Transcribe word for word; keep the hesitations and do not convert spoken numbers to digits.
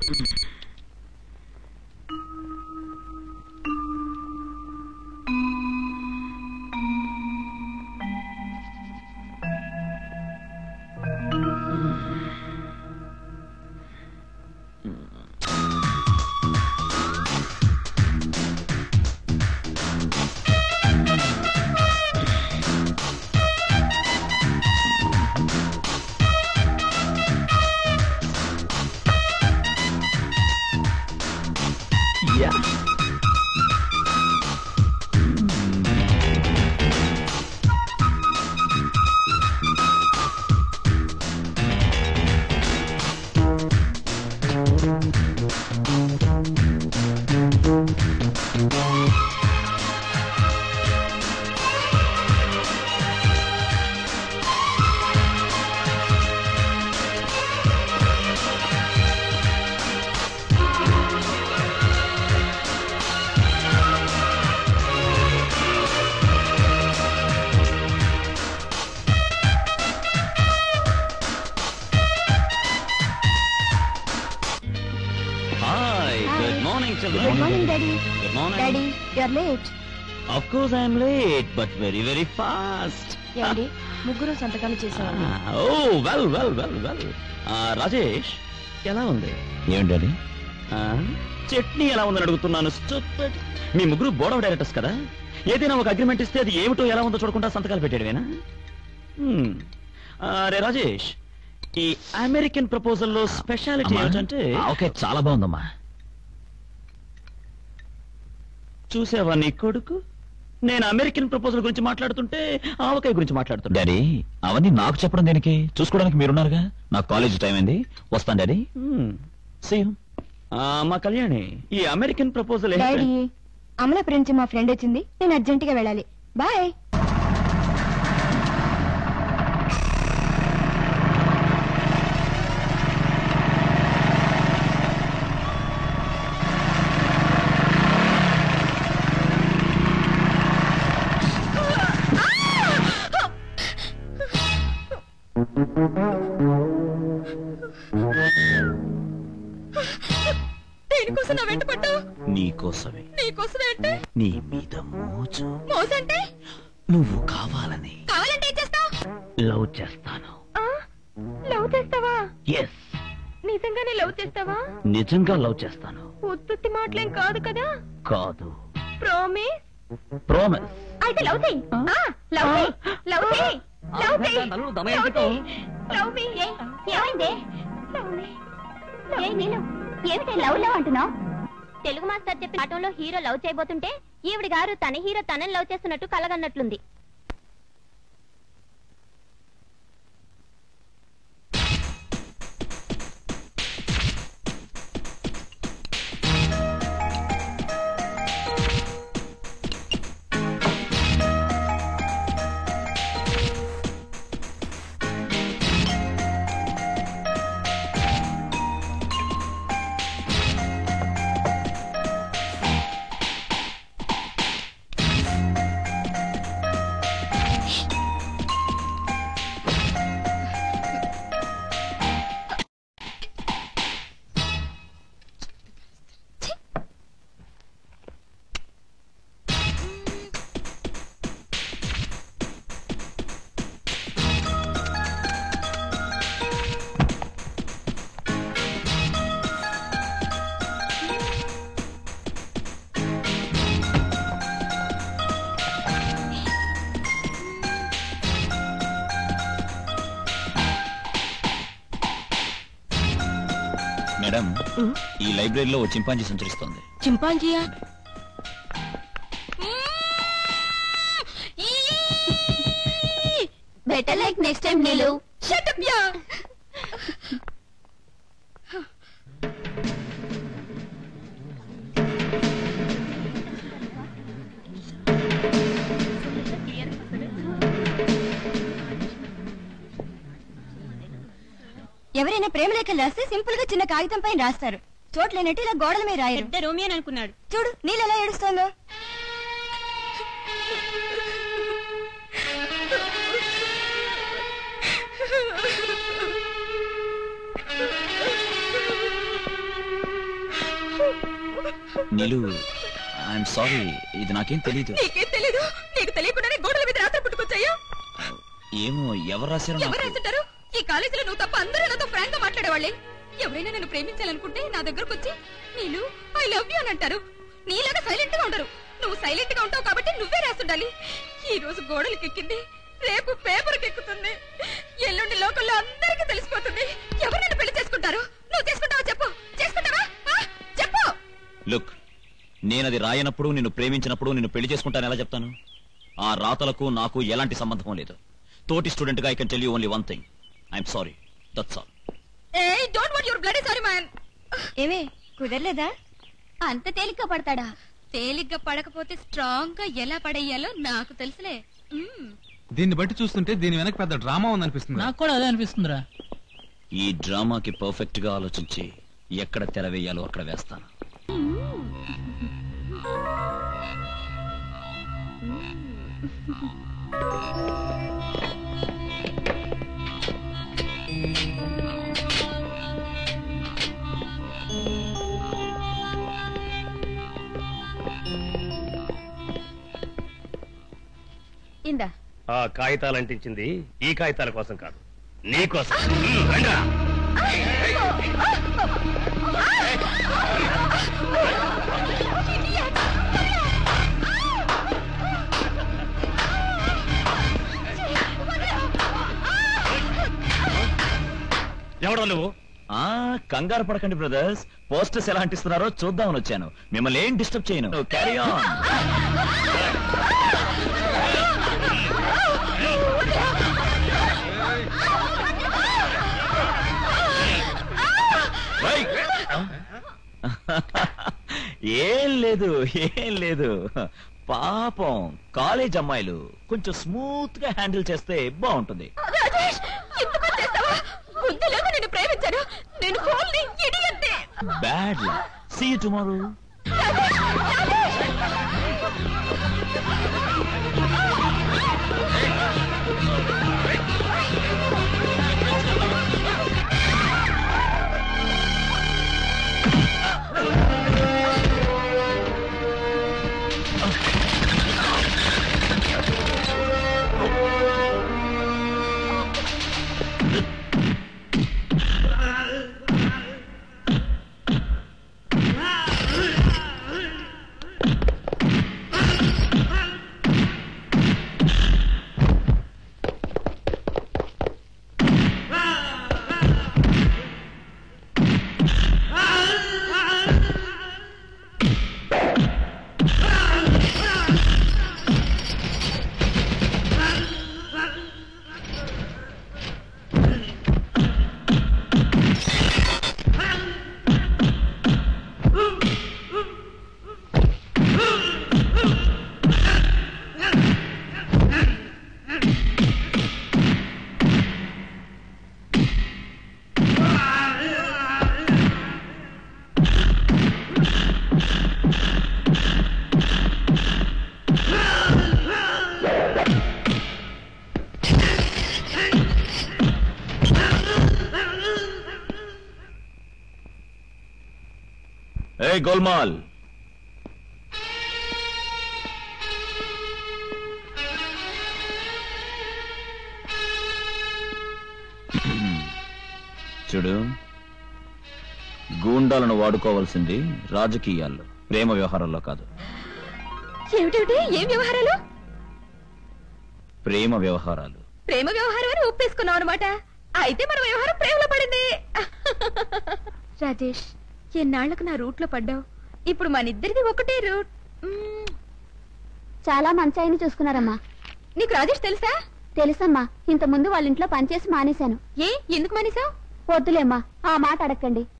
Of course I am late, but very very fast. Yandi, ముగ్గురు సంతకాలు చేశారు. Oh, well well well well. Ah, Rajesh, ఎలా ఉంది? ఏంటది? Ah, చట్నీ ఎలా ఉందని అడుగుతున్నాను. Stupid. మీ ముగ్గురు బోర్డ్ ఆఫ్ డైరెక్టర్స్ కదా? ఏదైనా ఒక అగ్రిమెంట్ ఇస్తే అది ఏమిటో ఎలా ఉందో చూడకుండా సంతకాలు పెట్టేయడమేనా? Hmm. Ah, రే రాజేష్, ఈ అమెరికన్ ప్రపోజల్ లో స్పెషాలిటీ ఏంటంటే ఓకే చాలా బాగుందమ్మా. చూసావా నీ కొడుకు? నేను అమెరికన్ ప్రపోజల్ గురించి మాట్లాడుతుంటే ఆవకాయ గురించి మాట్లాడుతున్నా. డాడీ అవన్నీ నాకు చెప్పడం దేనికి? చూసుకోవడానికి మీరున్నారుగా. నాకు కాలేజ్ టైం అయింది, వస్తాను డాడీ. See you. మా కళ్యాణి, ఈ అమెరికన్ ప్రపోజల్ డాడీ అమలాపురం నుంచి మా ఫ్రెండ్ వచ్చింది, నేను అర్జెంట్ గా వెళ్ళాలి. బాయ్. దేనికోసం నా వెంట పడ్డావు? నీకోసమే. నీకోసమే అంటే? నీ మీద మోజు. మోజంటే? నువ్వు కావాలని. కావాలంటే ఏం చేస్తావు? లవ్ చేస్తాను. లవ్ చేస్తావా? ఎస్. నిజంగానే లవ్ చేస్తావా? నిజంగా లవ్ చేస్తాను. ఉత్తుత్తి మాటలేం కాదు కదా? కాదు. ప్రామిస్? ప్రామిస్. అయితే లవ్ చేయి. లవ్ చేయి. లవ్ చేయి. లవ్ చేయి. Love me. ఏమైంది? లవ్ మీ. ఏ నీలు ఏమిటి లవ్ లవ్ అంటున్నావు? తెలుగు మాస్టర్ చెప్పిన పాఠంలో హీరో లవ్ చేయబోతుంటే ఈవిడి గారు తన హీరో తనని లవ్ చేస్తున్నట్టు కలగన్నట్లుంది. మేడం, ఈ లైబ్రరీలో ఓ చింపాంజీ సంచరిస్తోంది. చింపాంజీయా? Better like next time Neelu. Shut up యా. ఎవరైనా ప్రేమలేఖలు రాస్తే సింపుల్ గా చిన్న కాగితం పైన రాస్తారు. చోట్లేనట్టు ఇలా గోడల మీద రాయరు. పెద్ద రోమియో అనుకున్నాడు. చూడు నీళ్ళు ఎలా ఏడుస్తోందో. నీలు ఐఎమ్ సారీ, ఇది నాకేం తెలీదు. నీకేం తెలీదు? నీకు తెలియకుండానే గోడల మీద రాత్రి పుట్టుకొచ్చాయా? ఏమో ఎవరు రాశారో ఎవరు నాకు. రాస్తుంటారు? ఈ కాలేజీలో నువ్వు తప్ప అందరూ నాతో ఫ్రాంక్ గా మాట్లాడేవాళ్ళే. ఎవరైనా నన్ను ప్రేమించాలనుకుంటే నా దగ్గరకు వచ్చి నీలు ఐ లవ్ యూ అని అంటారు. నీలాగా సైలెంట్ గా ఉండరు. నువ్వు సైలెంట్ గా ఉంటావు కాబట్టి నువ్వే రాస్తుండాలి. ఈ రోజు గోడలకి ఎక్కింది, రేపు పేపర్ ఎక్కుతుంది, ఎల్లుండి లోకల్లో అందరికీ తెలిసిపోతుంది. ఎవరు నన్ను పెళ్లి చేసుకుంటారు? నువ్వు చేసుకుంటావా? చెప్పు, చేసుకుంటావా? ఆ? చెప్పు. లుక్, నేనది రాయనప్పుడు, నిన్ను ప్రేమించినప్పుడు నిన్ను పెళ్లి చేసుకుంటాను ఎలా చెప్తాను? ఆ రాతలకు నాకు ఎలాంటి సంబంధం లేదు. తోటి స్టూడెంట్ గా I can tell you only one thing, I'm sorry, that's all. ఏయ్, don't want your bloody sorry man. ఏమే కుదరలేదా? అంత తేలిగ్గా పడతాడా? తేలిగ్గా పడకపోతే స్ట్రాంగ్ గా ఎలా పడేయాలో నాకు తెలుసులే. మ్మ్. దీన్ని బట్టి చూస్తుంటే దీని వెనక పెద్ద డ్రామా ఉందనిపిస్తుంది. నాకు కూడా అదే అనిపిస్తుందిరా. ఈ డ్రామాకి పర్ఫెక్ట్ గా ఆలోచించి ఎక్కడ తెర వేయాలో అక్కడ వేస్తాను. ఇందా ఆ కాగితాలు అంటించింది ఈ కాగితాల కోసం కాదు, నీ కోసం. ఉమ్, రండ్రా. ఎవడో నువ్వు? ఆ కంగారు పడకండి బ్రదర్స్, పోస్టర్స్ ఎలా అంటిస్తున్నారో చూద్దామని వచ్చాను. మిమ్మల్ని ఏం డిస్టర్బ్ చేయను. Carry on. ఏం లేదు, ఏం లేదు. పాపం కాలేజ్ అమ్మాయిలు కొంచెం స్మూత్ గా హ్యాండిల్ చేస్తే బాగుంటుంది. రాజేష్, ఇంత పని చేస్తావా? బుద్ధి లేదు. నేను ప్రేమించాను. నేను హోల్ని idiot. Bad luck. See you tomorrow. Hey, Golmaal. చూడు, గూండాలను వాడుకోవాల్సింది రాజకీయాల్లో, ప్రేమ వ్యవహారాల్లో కాదు. ఏమిటేమిటి? ఏం వ్యవహారాలు? ప్రేమ వ్యవహారాలు. ప్రేమ వ్యవహారం అని ఒప్పేసుకున్నావు అనమాట. అయితే మన వ్యవహారం ప్రేమలో పడింది. రాజేష్, ఎన్నాళ్లకు నా రూట్ లో పడ్డావు. ఇప్పుడు మన ఇద్దరిది ఒకటే రూట్. మ్మ్. చాలా మంచి ఆయన చూసుకున్నారమ్మా. నీకు రాజేష్ తెలుసా? తెలుసమ్మా, ఇంత ముందు వాళ్ళ ఇంట్లో పనిచేసి మానేశాను. ఏ, ఎందుకు మానేశావు? వద్దులేమ్మా, ఆ మాట అడగండి.